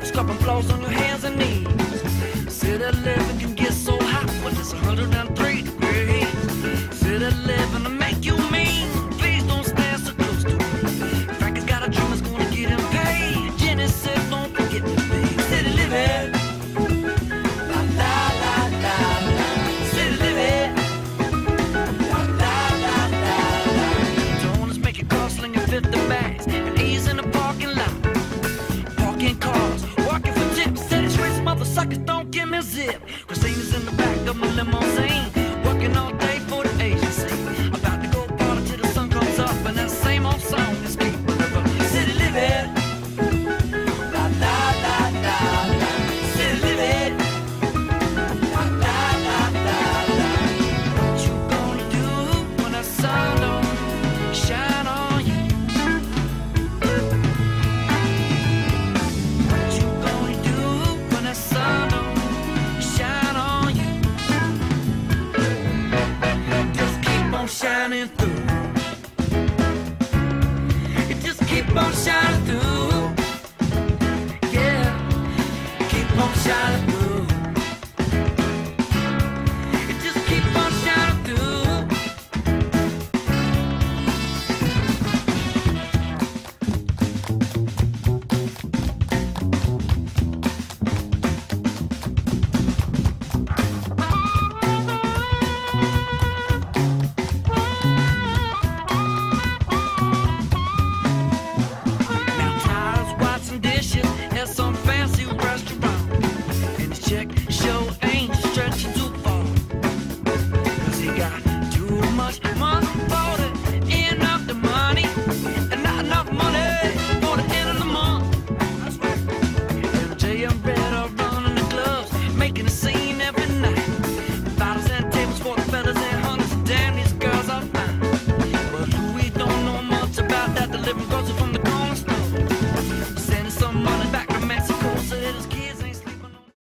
scrubbing floors on your hands and knees. City living can get so hot when it's 103 degrees. City living to make you mean. Please don't stand so close to me. Frankie's got a dream that's gonna get him paid. Jenny said don't forget me, babe. City living. La la la la la. City living. La la la la la. Don't just make it cost slinging 50 bags and ease in the parking lot. Parking cars, walking for tips. Said it's rich motherfuckers don't give me a zip. Christina's in the back of my limousine, working all day for the agency. About to go party till the sun comes up, and that same old song is keep forever. City living. La la la la la. City living. La la la la la. What you gonna do when the sun don't shine on you? What you gonna do when the sun don't shine on you? Just keep on shining through. It just keep on shining through. Yeah, keep on shining